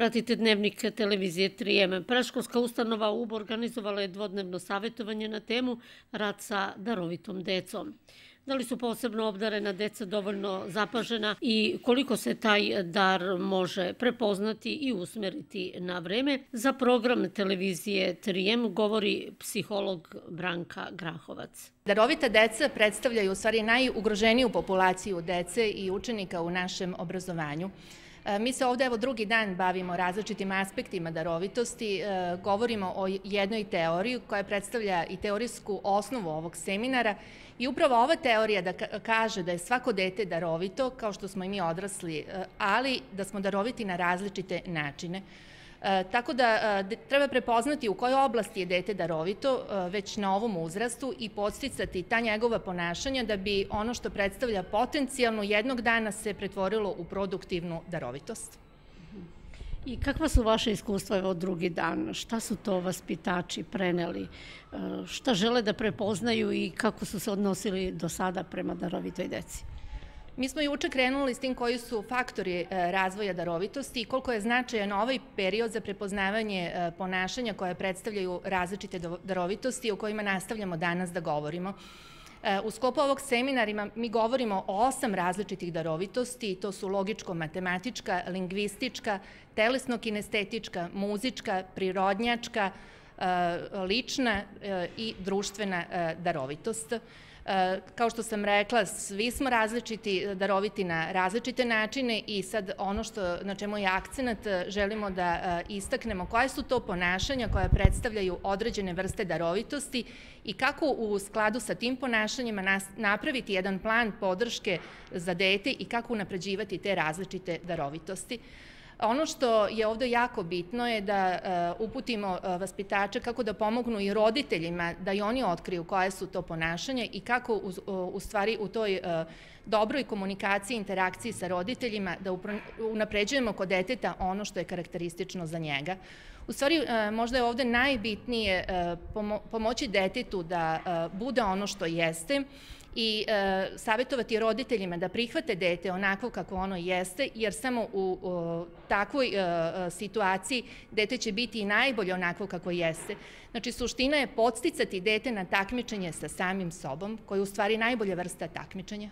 Pratite dnevnik televizije 3M. Predškolska ustanova UB organizovala je dvodnevno savjetovanje na temu rad sa darovitom decom. Da li su posebno obdarena deca dovoljno zapažena i koliko se taj dar može prepoznati i usmeriti na vreme? Za program televizije 3M govori psiholog Branka Grahovac. Darovita deca predstavljaju u stvari najugroženiju populaciju dece i učenika u našem obrazovanju. Mi se ovde drugi dan bavimo različitim aspektima darovitosti, govorimo o jednoj teoriji koja predstavlja i teorijsku osnovu ovog seminara i upravo ova teorija da kaže da je svako dete darovito, kao što smo i mi odrasli, ali da smo daroviti na različite načine. Tako da treba prepoznati u kojoj oblasti je dete darovito već na ovom uzrastu i podsticati ta njegova ponašanja da bi ono što predstavlja potencijalno jednog dana se pretvorilo u produktivnu darovitost. I kakva su vaše iskustva od drugi dan? Šta su to vaspitači preneli? Šta žele da prepoznaju i kako su se odnosili do sada prema darovitoj deci? Mi smo juče krenuli s tim koji su faktori razvoja darovitosti i koliko je značajan ovaj period za prepoznavanje ponašanja koje predstavljaju različite darovitosti o kojima nastavljamo danas da govorimo. U sklopu ovog seminara mi govorimo o 8 različitih darovitosti, to su logičko-matematička, lingvistička, telesno-kinestetička, muzička, prirodnjačka, lična i društvena darovitost. Kao što sam rekla, svi smo različiti, daroviti na različite načine i sad ono na čemu je akcenat, želimo da istaknemo koje su to ponašanja koja predstavljaju određene vrste darovitosti i kako u skladu sa tim ponašanjima napraviti jedan plan podrške za dete i kako unapređivati te različite darovitosti. Ono što je ovde jako bitno je da uputimo vaspitače kako da pomognu i roditeljima da i oni otkriju koje su to ponašanja i kako u stvari u toj dobroj komunikaciji i interakciji sa roditeljima da unapređujemo kod deteta ono što je karakteristično za njega. U stvari, možda je ovde najbitnije pomoći detetu da bude ono što jeste i savjetovati roditeljima da prihvate dete onako kako ono jeste, jer samo u takvoj situaciji dete će biti i najbolje onako kako jeste. Znači, suština je podsticati dete na takmičenje sa samim sobom, koja je u stvari najbolja vrsta takmičenja.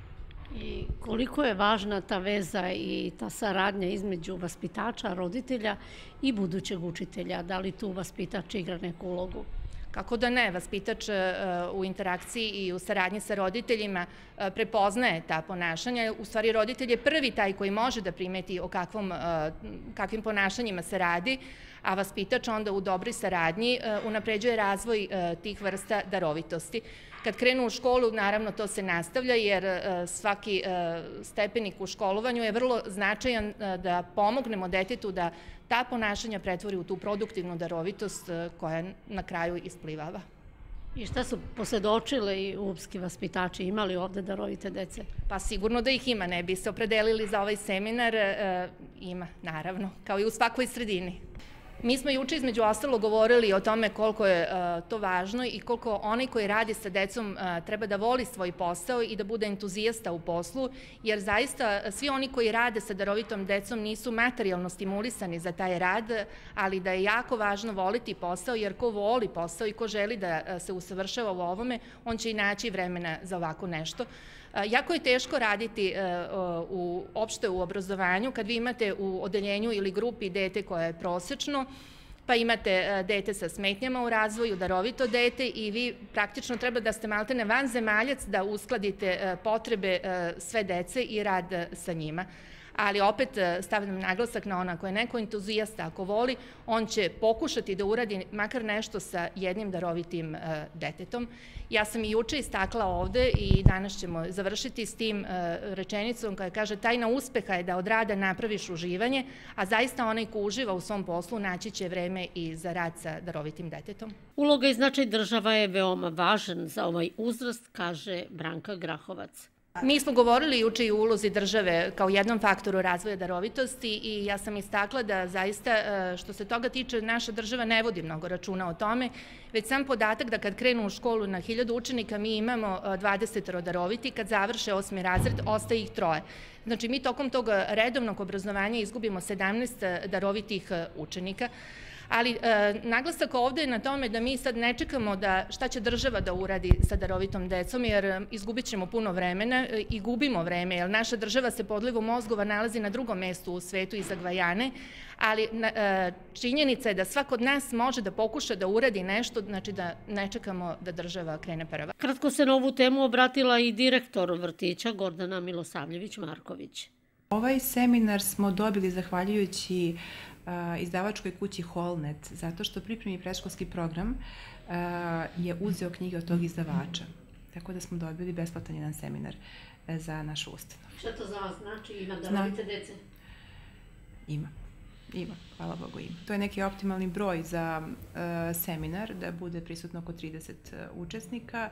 I koliko je važna ta veza i ta saradnja između vaspitača, roditelja i budućeg učitelja? Da li tu vaspitač igra neku ulogu? Kako da ne, vaspitač u interakciji i u saradnji sa roditeljima prepoznaje ta ponašanja. U stvari, roditelj je prvi taj koji može da primeti o kakvim ponašanjima se radi, a vaspitač onda u dobroj saradnji unapređuje razvoj tih vrsta darovitosti. Kad krenu u školu, naravno, to se nastavlja, jer svaki stepenik u školovanju je vrlo značajan da pomognemo detetu da ta ponašanja pretvori u tu produktivnu darovitost koja na kraju isplivava. I šta su posvedočili ubski vaspitači? Imali ovde darovite dece? Pa sigurno da ih ima, ne bi se opredelili za ovaj seminar. Ima, naravno, kao i u svakoj sredini. Mi smo juče između ostalo govorili o tome koliko je to važno i koliko onaj koji radi sa decom treba da voli svoj posao i da bude entuzijasta u poslu, jer zaista svi oni koji rade sa darovitom decom nisu materijalno stimulisani za taj rad, ali da je jako važno voliti posao, jer ko voli posao i ko želi da se usavršava u ovome, on će i naći vremena za ovako nešto. Jako je teško raditi uopšte u obrazovanju kad vi imate u odeljenju ili grupi dete koje je prosečno, pa imate dete sa smetnjama u razvoju, darovito dete i vi praktično treba da ste maltene vanzemaljac da uskladite potrebe sve dece i rad sa njima. Ali opet stavljam naglasak na ona ako je neko entuzijasta, ako voli, on će pokušati da uradi makar nešto sa jednim darovitim detetom. Ja sam i juče istakla ovde i danas ćemo završiti s tim rečenicom koja kaže tajna uspeha je da od rada napraviš uživanje, a zaista onaj ko uživa u svom poslu naći će vreme i za rad sa darovitim detetom. Uloga i značaj država je veoma važan za ovaj uzrast, kaže Branka Grahovac. Mi smo govorili juče i o ulozi države kao jednom faktoru razvoja darovitosti i ja sam istakla da zaista što se toga tiče naša država ne vodi mnogo računa o tome, već sam podatak da kad krenu u školu na 1000 učenika mi imamo 20 daroviti, kad završe 8. razred ostaje ih 3. Znači mi tokom tog redovnog obrazovanja izgubimo 17 darovitih učenika. Ali naglasak ovde je na tome da mi sad ne čekamo da šta će država da uradi sa darovitom decom, jer izgubit ćemo puno vremena i gubimo vreme, jer naša država se po odlivu mozgova nalazi na drugom mestu u svetu iza Gvajane, ali činjenica je da svako od nas može da pokuša da uradi nešto, znači da ne čekamo da država krene prva. Kratko se na ovu temu obratila i direktor vrtića Gordana Milosavljević-Marković. Ovaj seminar smo dobili zahvaljujući izdavačkoj kući Holnet, zato što pripremni predškolski program je uzeo knjige od tog izdavača. Tako da smo dobili besplatan jedan seminar za našu ustanovu. Šta to za vas znači? Ima darovite dece? Ima. Hvala Bogu ima. To je neki optimalni broj za seminar, da bude prisutno oko 30 učesnika.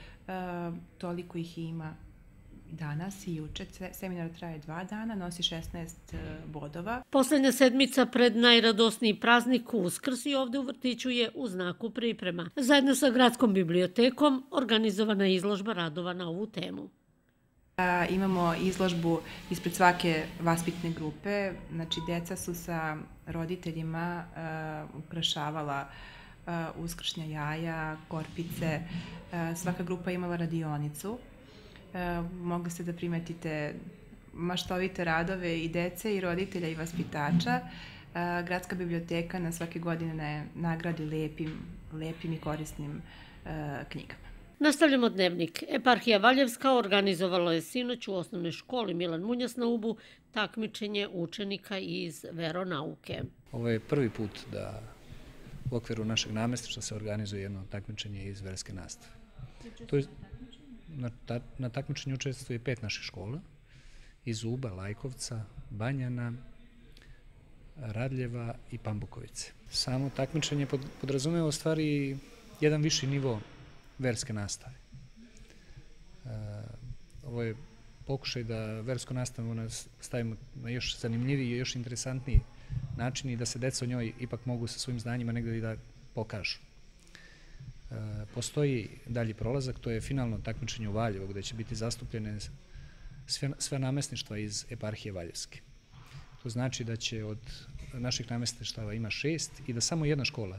Toliko ih ima danas i juče. Seminar traje 2 dana, nosi 16 bodova. Poslednja sedmica pred najradosniji praznik Uskrs i ovde u vrtiću je u znaku priprema. Zajedno sa Gradskom bibliotekom organizovana je izložba radova na ovu temu. Imamo izložbu ispred svake vaspitne grupe. Znači, deca su sa roditeljima ukrašavala uskršnja jaja, korpice. Svaka grupa je imala radionicu. Mogli ste da primetite maštovite radove i dece i roditelja i vaspitača. Gradska biblioteka na svake godine nagradi lepim i korisnim knjigama. Nastavljamo dnevnik. Eparhija Valjevska organizovala je sinoć u osnovnoj školi Milan Munjas na Ubu takmičenje učenika iz veronauke. Ovo je prvi put da u okviru našeg namestništva se organizuje jedno takmičenje iz verske nastave. Na takmičenju učestvuje 5 naših škola, iz Uba, Lajkovca, Banjana, Radljeva i Pambukovice. Samo takmičenje podrazumeva u stvari jedan viši nivo verske nastave. Ovo je pokušaj da versku nastavu stavimo na još zanimljiviji i još interesantniji način i da se deca o njoj ipak mogu sa svojim znanjima negde i da pokažu. Postoji dalji prolazak, to je finalno takmičenje u Valjevu, gde će biti zastupljene sve namestništva iz eparhije Valjevske. To znači da će od naših namestništava ima 6 i da samo jedna škola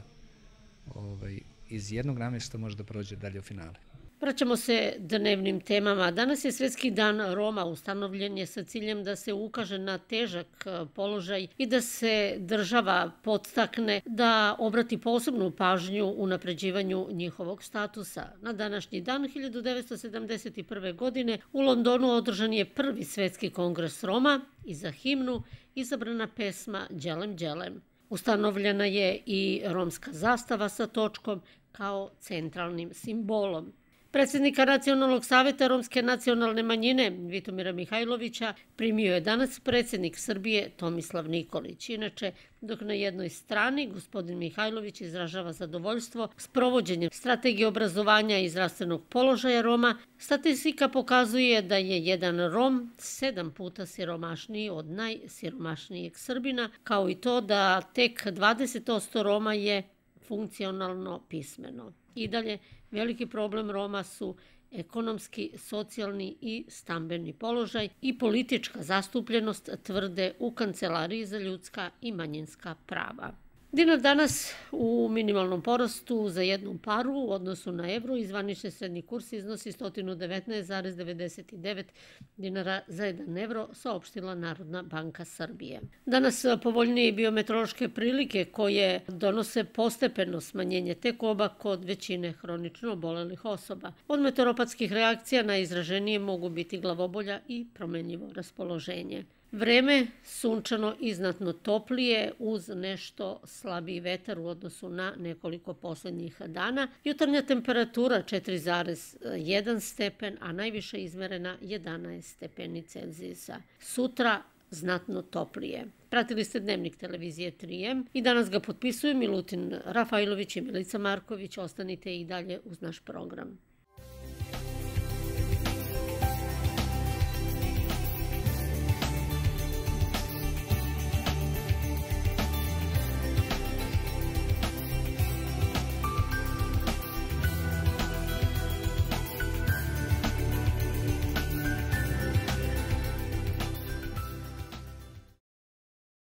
iz jednog namestništva može da prođe dalje u finale. Vraćamo se dnevnim temama. Danas je Svetski dan Roma, ustanovljen je sa ciljem da se ukaže na težak položaj i da se država podstakne da obrati posebnu pažnju u napređivanju njihovog statusa. Na današnji dan 1971. godine u Londonu održan je prvi Svetski kongres Roma i za himnu izabrana pesma Đelem Đelem. Ustanovljena je i romska zastava sa točkom kao centralnim simbolom. Predsjednika Nacionalnog saveta Romske nacionalne manjine Vitomira Mihajlovića primio je danas predsjednik Srbije Tomislav Nikolić. Inače, dok na jednoj strani gospodin Mihajlović izražava zadovoljstvo s provođenjem strategije obrazovanja i zdravstvenog položaja Roma, statistika pokazuje da je jedan Rom 7 puta siromašniji od najsiromašnijeg Srbina, kao i to da tek 20% Roma je funkcionalno pismeno. I dalje, veliki problem Roma su ekonomski, socijalni i stambeni položaj i politička zastupljenost, tvrde u Kancelariji za ljudska i manjinska prava. Dinar danas u minimalnom porastu za jednu paru u odnosu na evro i zvanični srednji kurs iznosi 119,99 dinara za 1 evro, saopštila Narodna banka Srbije. Danas povoljnije biometeorološke prilike koje donose postepeno smanjenje tekoba kod većine hronično obolelih osoba. Od meteoropatskih reakcija najizraženije mogu biti glavobolja i promenljivo raspoloženje. Vreme sunčano i znatno toplije uz nešto slabiji vetar u odnosu na nekoliko poslednjih dana. Jutarnja temperatura 4,1 stepen, a najviše izmerena 11 stepeni Celzijusa. Sutra znatno toplije. Pratili ste dnevnik televizije 3M i danas ga potpisuju Milutin Rafajlović i Milica Marković. Ostanite i dalje uz naš program.